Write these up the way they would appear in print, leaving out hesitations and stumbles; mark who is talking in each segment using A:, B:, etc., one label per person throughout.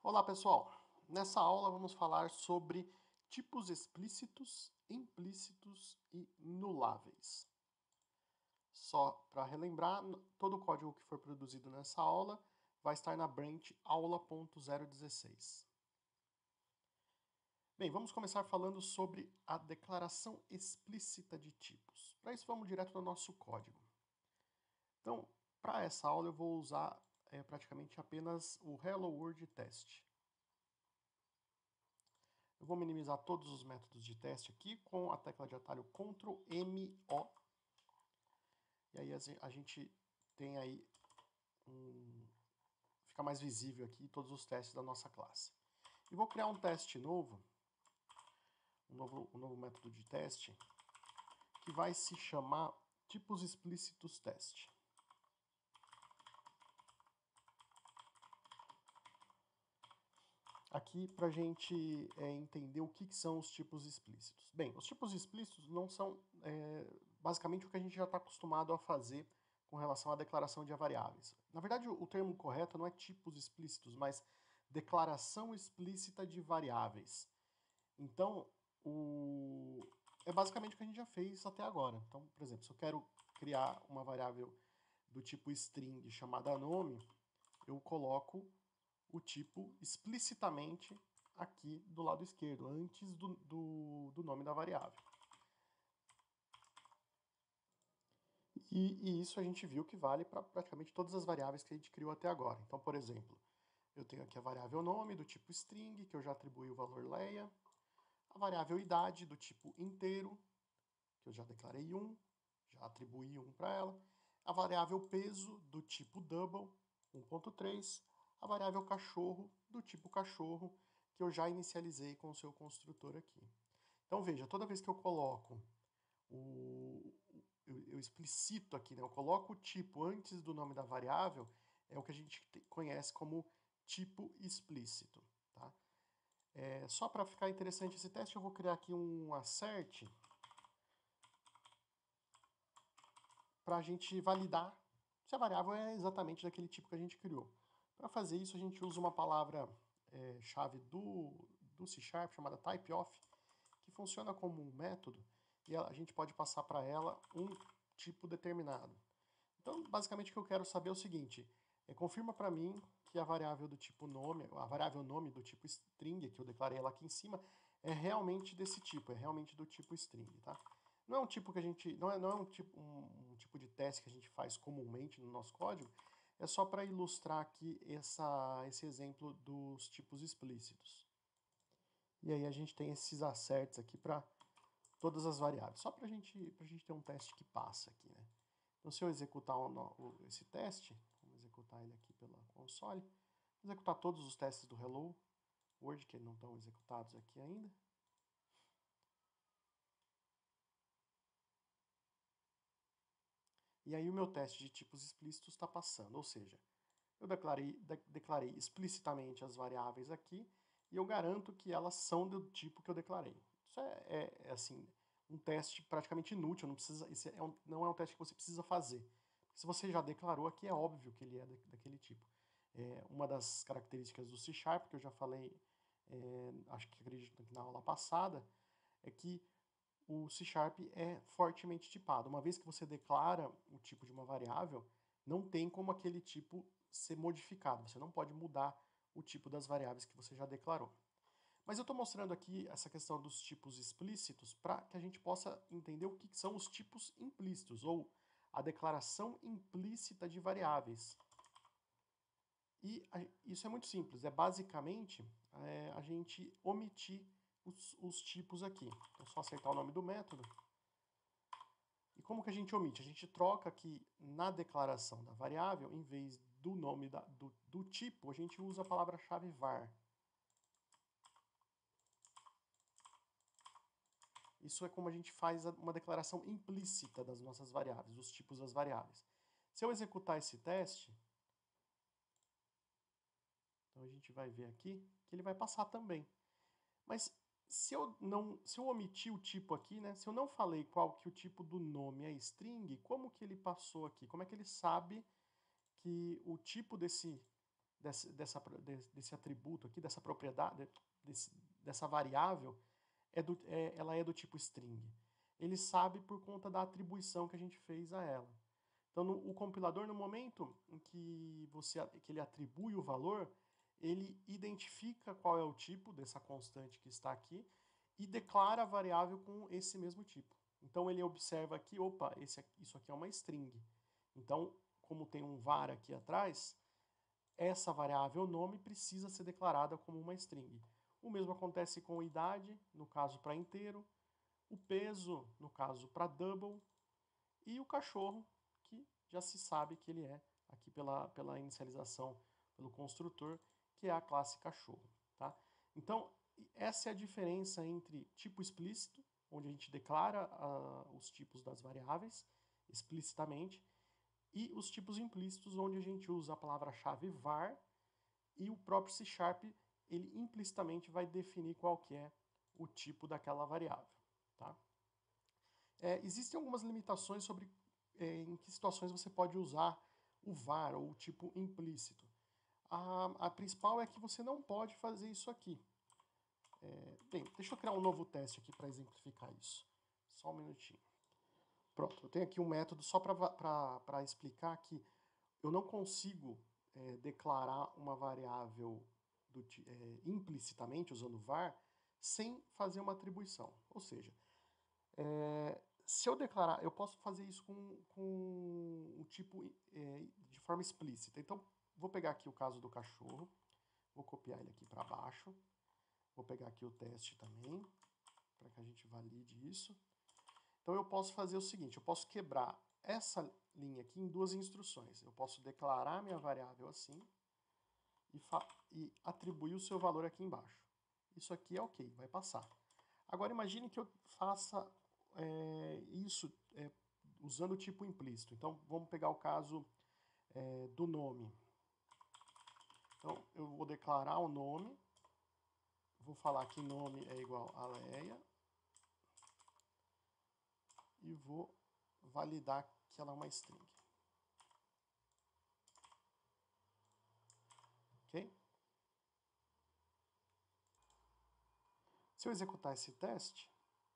A: Olá, pessoal! Nessa aula vamos falar sobre tipos explícitos, implícitos e nuláveis. Só para relembrar, todo o código que for produzido nessa aula vai estar na branch aula.016. Bem, vamos começar falando sobre a declaração explícita de tipos. Para isso, vamos direto no nosso código. Então, para essa aula eu vou usar praticamente apenas o Hello World Test. Eu vou minimizar todos os métodos de teste aqui com a tecla de atalho Ctrl+M+O. E aí a gente tem aí fica mais visível aqui todos os testes da nossa classe. E vou criar um teste novo, um novo método de teste, que vai se chamar tipos explícitos teste. Aqui para a gente entender o que são os tipos explícitos. Bem, os tipos explícitos não são basicamente o que a gente já está acostumado a fazer com relação à declaração de variáveis. Na verdade, o termo correto não é tipos explícitos, mas declaração explícita de variáveis. Então, é basicamente o que a gente já fez até agora. Então, por exemplo, se eu quero criar uma variável do tipo string chamada nome, eu coloco o tipo explicitamente aqui do lado esquerdo, antes do nome da variável. E isso a gente viu que vale para praticamente todas as variáveis que a gente criou até agora. Então, por exemplo, eu tenho aqui a variável nome do tipo string, que eu já atribuí o valor Leia, a variável idade do tipo inteiro, que eu já declarei 1, já atribuí 1 para ela, a variável peso do tipo double, 1.3, a variável cachorro do tipo cachorro, que eu já inicializei com o seu construtor aqui. Então veja, toda vez que eu coloco eu explicito aqui, né, eu coloco o tipo antes do nome da variável, é o que a gente conhece como tipo explícito. Tá? Só para ficar interessante esse teste, eu vou criar aqui um assert para a gente validar se a variável é exatamente daquele tipo que a gente criou. Para fazer isso, a gente usa uma palavra-chave do C# chamada typeof, que funciona como um método, e a gente pode passar para ela um tipo determinado. Então, basicamente, o que eu quero saber é o seguinte, confirma para mim que a variável do tipo nome, a variável nome do tipo string, que eu declarei ela aqui em cima, é realmente desse tipo, é realmente do tipo string, tá? Não é um tipo que a gente, não é um tipo de teste que a gente faz comumente no nosso código, é só para ilustrar aqui esse exemplo dos tipos explícitos. E aí a gente tem esses asserts aqui para todas as variáveis, só para a gente ter um teste que passa aqui, né? Então, se eu executar esse teste, vamos executar ele aqui pela console, executar todos os testes do Hello World, que não estão executados aqui ainda. E aí o meu teste de tipos explícitos está passando, ou seja, eu declarei explicitamente as variáveis aqui e eu garanto que elas são do tipo que eu declarei. Isso assim, um teste praticamente inútil, não, precisa, não é um teste que você precisa fazer. Se você já declarou aqui, é óbvio que ele é daquele tipo. Uma das características do C#, que eu já falei, acho que acredito que na aula passada, é que o C# é fortemente tipado. Uma vez que você declara o tipo de uma variável, não tem como aquele tipo ser modificado. Você não pode mudar o tipo das variáveis que você já declarou. Mas eu estou mostrando aqui essa questão dos tipos explícitos para que a gente possa entender o que são os tipos implícitos, ou a declaração implícita de variáveis. E isso é muito simples, é basicamente a gente omitir os tipos aqui. Então, é só acertar o nome do método. E como que a gente omite? A gente troca aqui na declaração da variável, em vez do nome do tipo, a gente usa a palavra-chave var. Isso é como a gente faz uma declaração implícita das nossas variáveis, dos tipos das variáveis. Se eu executar esse teste, então a gente vai ver aqui que ele vai passar também. Mas se eu omitir o tipo aqui, né, se eu não falei qual que o tipo do nome é string, como que ele passou aqui? Como é que ele sabe que o tipo desse atributo aqui, dessa propriedade, dessa variável, ela é do tipo string. Ele sabe por conta da atribuição que a gente fez a ela. Então, o compilador, no momento em que ele atribui o valor, ele identifica qual é o tipo dessa constante que está aqui e declara a variável com esse mesmo tipo. Então, ele observa aqui, opa, isso aqui é uma string. Então, como tem um var aqui atrás, essa variável nome precisa ser declarada como uma string. O mesmo acontece com idade, no caso para inteiro, o peso, no caso para double, e o cachorro, que já se sabe que ele é, aqui pela inicialização, pelo construtor, que é a classe cachorro. Tá? Então, essa é a diferença entre tipo explícito, onde a gente declara os tipos das variáveis explicitamente, e os tipos implícitos, onde a gente usa a palavra-chave var, e o próprio C#, ele implicitamente vai definir qual que é o tipo daquela variável. Tá? Existem algumas limitações sobre em que situações você pode usar o var, ou o tipo implícito. A principal é que você não pode fazer isso aqui. Bem, deixa eu criar um novo teste aqui para exemplificar isso. Só um minutinho. Pronto, eu tenho aqui um método só para explicar que eu não consigo declarar uma variável implicitamente, usando var, sem fazer uma atribuição. Ou seja, se eu declarar, eu posso fazer isso com o tipo de forma explícita. Então, vou pegar aqui o caso do cachorro, vou copiar ele aqui para baixo, vou pegar aqui o teste também, para que a gente valide isso. Então, eu posso fazer o seguinte, eu posso quebrar essa linha aqui em duas instruções. Eu posso declarar minha variável assim e atribuir o seu valor aqui embaixo. Isso aqui é ok, vai passar. Agora, imagine que eu faça isso usando o tipo implícito. Então, vamos pegar o caso do nome. Então, eu vou declarar o nome, vou falar que nome é igual a Leia, e vou validar que ela é uma string. Ok? Se eu executar esse teste,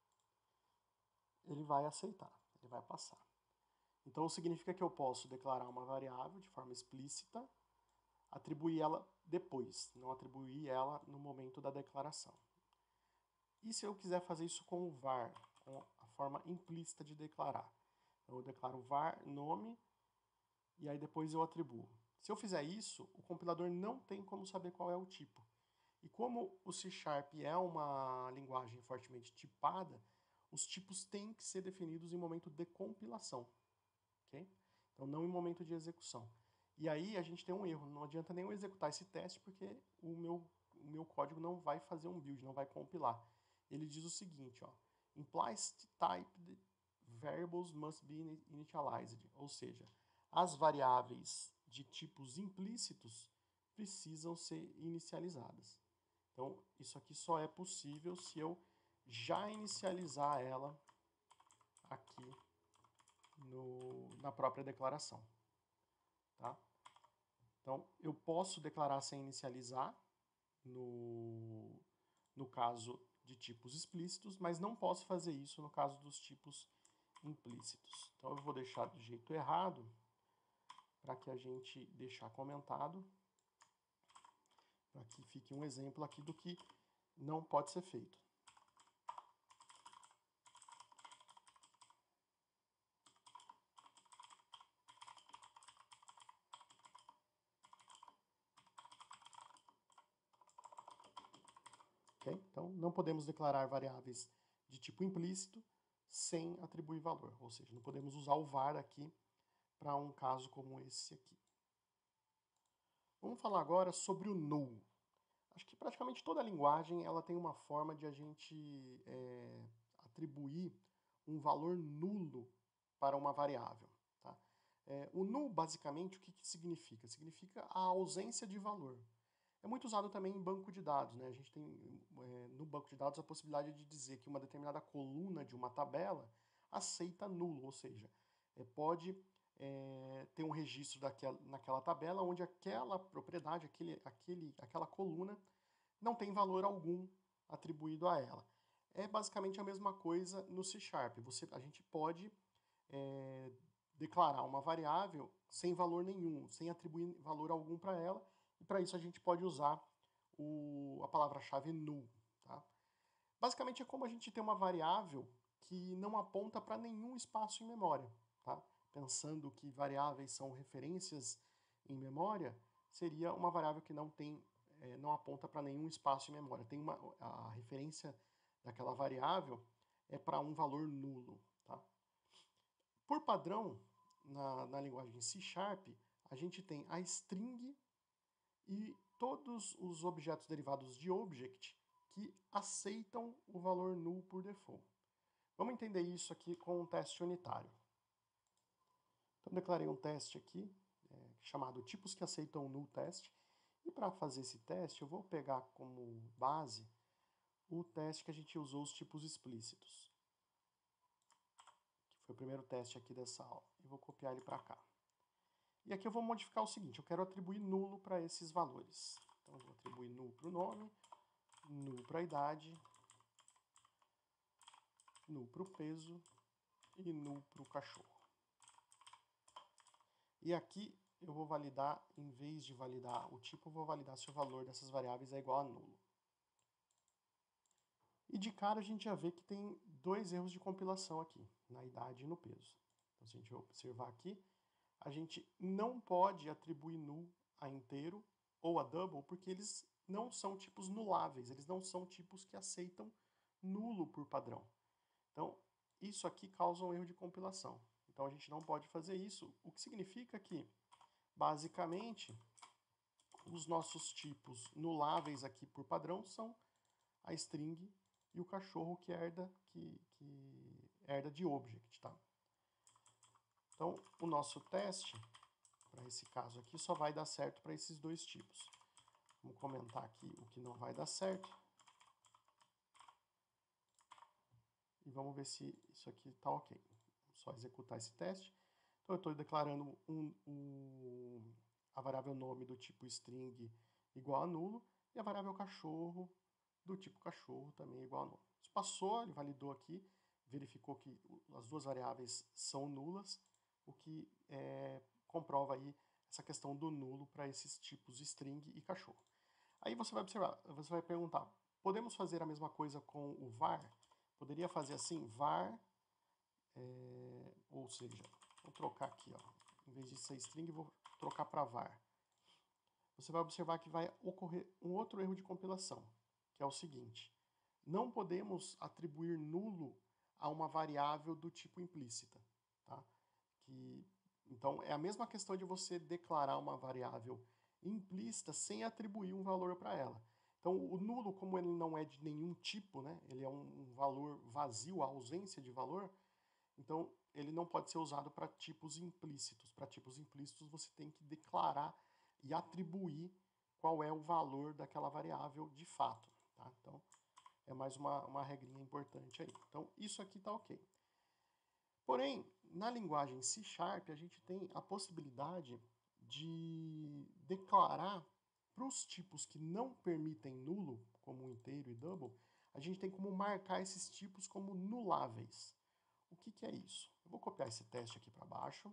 A: ele vai aceitar, ele vai passar. Então, significa que eu posso declarar uma variável de forma explícita, atribuir ela depois, não atribuir ela no momento da declaração. E se eu quiser fazer isso com o var, com a forma implícita de declarar? Então, eu declaro var nome e aí depois eu atribuo. Se eu fizer isso, o compilador não tem como saber qual é o tipo. E como o C# é uma linguagem fortemente tipada, os tipos têm que ser definidos em momento de compilação. Okay? Então, não em momento de execução. E aí a gente tem um erro, não adianta nem eu executar esse teste porque o meu código não vai fazer um build, não vai compilar. Ele diz o seguinte, ó, implicit typed variables must be initialized, ou seja, as variáveis de tipos implícitos precisam ser inicializadas. Então, isso aqui só é possível se eu já inicializar ela aqui na própria declaração. Tá? Então, eu posso declarar sem inicializar no caso de tipos explícitos, mas não posso fazer isso no caso dos tipos implícitos. Então, eu vou deixar do jeito errado para que a gente deixar comentado, para que fique um exemplo aqui do que não pode ser feito. Okay? Então, não podemos declarar variáveis de tipo implícito sem atribuir valor, ou seja, não podemos usar o var aqui para um caso como esse aqui. Vamos falar agora sobre o null. Acho que praticamente toda linguagem ela tem uma forma de a gente atribuir um valor nulo para uma variável. Tá? O null, basicamente, o que significa? Significa a ausência de valor. É muito usado também em banco de dados. Né? A gente tem no banco de dados a possibilidade de dizer que uma determinada coluna de uma tabela aceita nulo, ou seja, pode tem um registro naquela tabela onde aquela propriedade, aquela coluna, não tem valor algum atribuído a ela. É basicamente a mesma coisa no C#. A gente pode declarar uma variável sem valor nenhum, sem atribuir valor algum para ela, e para isso a gente pode usar a palavra-chave null. Tá? Basicamente é como a gente tem uma variável que não aponta para nenhum espaço em memória. Tá? Pensando que variáveis são referências em memória, seria uma variável que não aponta para nenhum espaço em memória. A referência daquela variável é para um valor nulo. Tá? Por padrão, na linguagem C#, a gente tem a string e todos os objetos derivados de object que aceitam o valor null por default. Vamos entender isso aqui com um teste unitário. Então, declarei um teste aqui, chamado tipos que aceitam null teste. E para fazer esse teste, eu vou pegar como base o teste que a gente usou os tipos explícitos. Que foi o primeiro teste aqui dessa aula. E vou copiar ele para cá. E aqui eu vou modificar o seguinte, eu quero atribuir nulo para esses valores. Então, eu vou atribuir null para o nome, null para a idade, null para o peso e null para o cachorro. E aqui eu vou validar, em vez de validar o tipo, eu vou validar se o valor dessas variáveis é igual a nulo. E de cara a gente já vê que tem dois erros de compilação aqui, na idade e no peso. Então, se a gente observar aqui, a gente não pode atribuir null a inteiro ou a double, porque eles não são tipos nuláveis, eles não são tipos que aceitam nulo por padrão. Então, isso aqui causa um erro de compilação. Então, a gente não pode fazer isso, o que significa que, basicamente, os nossos tipos nuláveis aqui por padrão são a string e o cachorro que herda de object. Tá? Então, o nosso teste, para esse caso aqui, só vai dar certo para esses dois tipos. Vamos comentar aqui o que não vai dar certo. E vamos ver se isso aqui está ok. Vamos só executar esse teste. Então, eu estou declarando a variável nome do tipo string igual a nulo e a variável cachorro do tipo cachorro também igual a nulo. Isso passou, ele validou aqui, verificou que as duas variáveis são nulas, o que comprova aí essa questão do nulo para esses tipos string e cachorro. Aí você vai observar, você vai perguntar, podemos fazer a mesma coisa com o var? Poderia fazer assim, var, ou seja, vou trocar aqui, ó, em vez de ser string, vou trocar para var. Você vai observar que vai ocorrer um outro erro de compilação, que é o seguinte, não podemos atribuir nulo a uma variável do tipo implícita. Tá? Então, é a mesma questão de você declarar uma variável implícita sem atribuir um valor para ela. Então, o nulo, como ele não é de nenhum tipo, né, ele é um valor vazio, a ausência de valor, então ele não pode ser usado para tipos implícitos. Para tipos implícitos, você tem que declarar e atribuir qual é o valor daquela variável de fato. Tá? Então, é mais uma regrinha importante aí. Então, isso aqui está ok. Porém, na linguagem C#, a gente tem a possibilidade de declarar para os tipos que não permitem nulo, como inteiro e double, a gente tem como marcar esses tipos como nuláveis. O que é isso? Eu vou copiar esse teste aqui para baixo.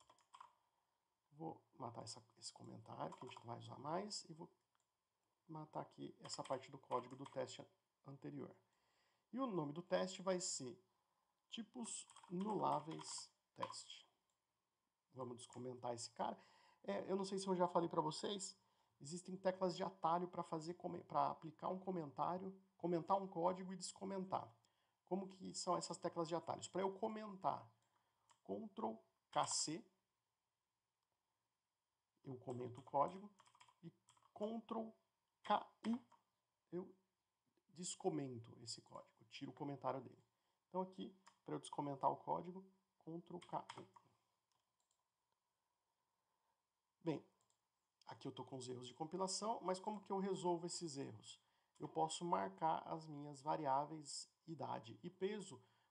A: Vou matar esse comentário, que a gente não vai usar mais, e vou matar aqui essa parte do código do teste anterior. E o nome do teste vai ser tipos nuláveis teste. Vamos descomentar esse cara. Eu não sei se eu já falei para vocês, existem teclas de atalho para aplicar um comentário, comentar um código e descomentar. Como que são essas teclas de atalhos? Para eu comentar, Ctrl KC, eu comento o código, e Ctrl KU, eu descomento esse código, tiro o comentário dele. Então aqui, para eu descomentar o código, Ctrl KU. Bem, aqui eu estou com os erros de compilação, mas como que eu resolvo esses erros? Eu posso marcar as minhas variáveis idade e peso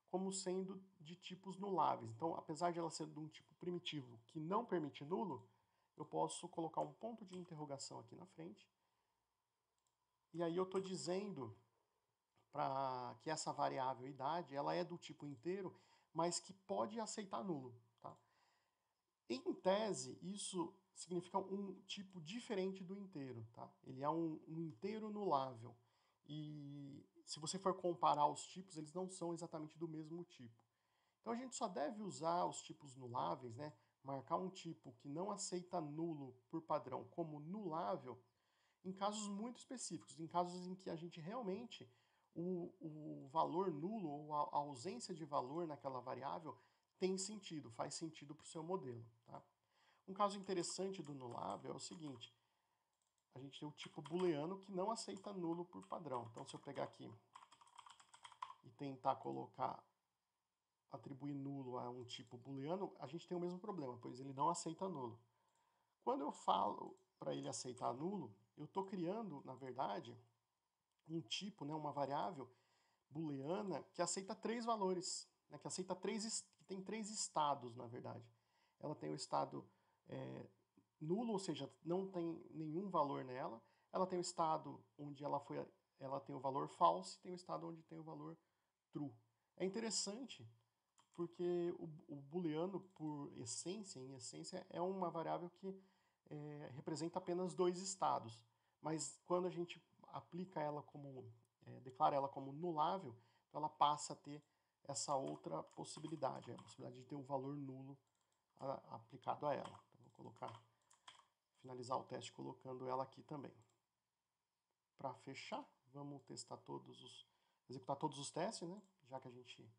A: como sendo de tipos nuláveis. Então, apesar de ela ser de um tipo primitivo que não permite nulo, eu posso colocar um ponto de interrogação aqui na frente. E aí eu estou dizendo que essa variável idade ela é do tipo inteiro, mas que pode aceitar nulo. Tá? Em tese, isso significa um tipo diferente do inteiro. Tá? Ele é um inteiro nulável. E se você for comparar os tipos, eles não são exatamente do mesmo tipo. Então a gente só deve usar os tipos nuláveis, né? Marcar um tipo que não aceita nulo por padrão como nulável em casos muito específicos, em casos em que a gente realmente o valor nulo ou a ausência de valor naquela variável tem sentido, faz sentido para o seu modelo. Tá? Um caso interessante do nulável é o seguinte, a gente tem o tipo booleano que não aceita nulo por padrão. Então se eu pegar aqui e tentar atribuir nulo a um tipo booleano, a gente tem o mesmo problema, pois ele não aceita nulo. Quando eu falo para ele aceitar nulo, eu estou criando, na verdade, um tipo, né, uma variável booleana que aceita 3 valores, né, que tem 3 estados, na verdade. Ela tem o estado nulo, ou seja, não tem nenhum valor nela. Ela tem o estado onde ela tem o valor false, e tem o estado onde tem o valor true. É interessante porque o booleano, em essência, é uma variável que representa apenas 2 estados. Mas quando a gente aplica ela declara ela como nulável, então ela passa a ter essa outra possibilidade, a possibilidade de ter um valor nulo aplicado a ela. Então, vou finalizar o teste colocando ela aqui também. Para fechar, vamos executar todos os testes, né? Já que a gente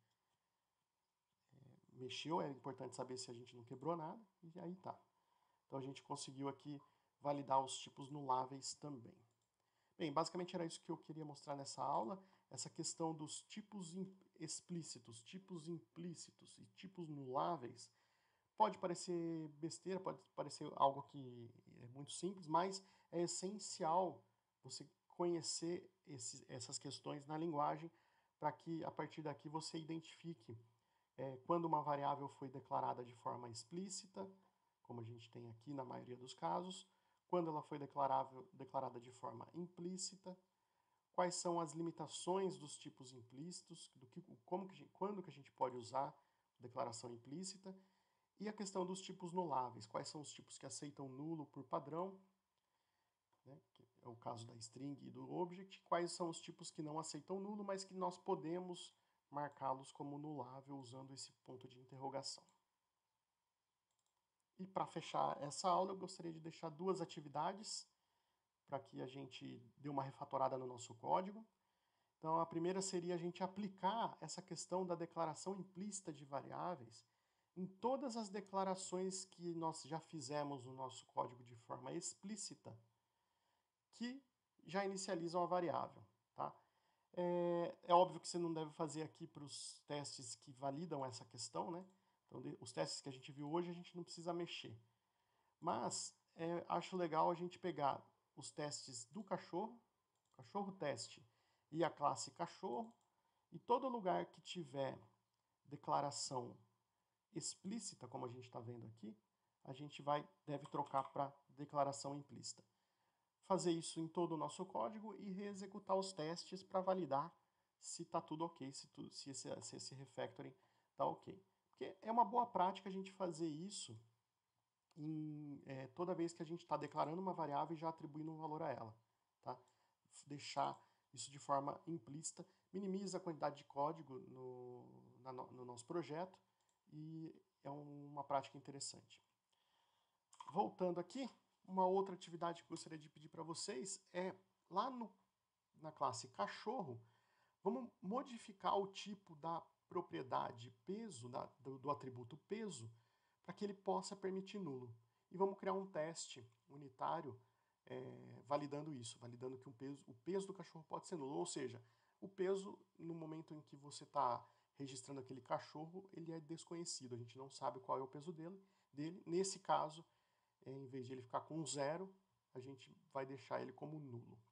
A: mexeu, é importante saber se a gente não quebrou nada, e aí tá. Então a gente conseguiu aqui validar os tipos nuláveis também. Bem, basicamente era isso que eu queria mostrar nessa aula, essa questão dos tipos explícitos, tipos implícitos e tipos nuláveis. Pode parecer besteira, pode parecer algo que é muito simples, mas é essencial você conhecer essas questões na linguagem para que a partir daqui você identifique quando uma variável foi declarada de forma explícita, como a gente tem aqui na maioria dos casos, quando ela foi declarada de forma implícita, quais são as limitações dos tipos implícitos, quando que a gente pode usar declaração implícita, e a questão dos tipos nuláveis, quais são os tipos que aceitam nulo por padrão, né, que é o caso da string e do object, quais são os tipos que não aceitam nulo, mas que nós podemos marcá-los como nulável usando esse ponto de interrogação. E para fechar essa aula, eu gostaria de deixar 2 atividades para que a gente dê uma refatorada no nosso código. Então, a primeira seria a gente aplicar essa questão da declaração implícita de variáveis em todas as declarações que nós já fizemos no nosso código de forma explícita, que já inicializam a variável. Tá? É óbvio que você não deve fazer aqui para os testes que validam essa questão, né? Então, os testes que a gente viu hoje, a gente não precisa mexer. Mas acho legal a gente pegar os testes do cachorro teste, e a classe cachorro, e todo lugar que tiver declaração explícita, como a gente está vendo aqui, a gente deve trocar para declaração implícita. Fazer isso em todo o nosso código e reexecutar os testes para validar se está tudo ok, se esse refactoring está ok. Porque é uma boa prática a gente fazer isso toda vez que a gente está declarando uma variável e já atribuindo um valor a ela. Tá? Deixar isso de forma implícita minimiza a quantidade de código no nosso projeto e é uma prática interessante. Voltando aqui, uma outra atividade que eu gostaria de pedir para vocês é, lá na classe cachorro, vamos modificar o tipo da propriedade peso, do atributo peso, para que ele possa permitir nulo. E vamos criar um teste unitário validando isso, validando que o peso do cachorro pode ser nulo. Ou seja, o peso, no momento em que você está registrando aquele cachorro, ele é desconhecido, a gente não sabe qual é o peso dele. Nesse caso, em vez de ele ficar com 0, a gente vai deixar ele como nulo.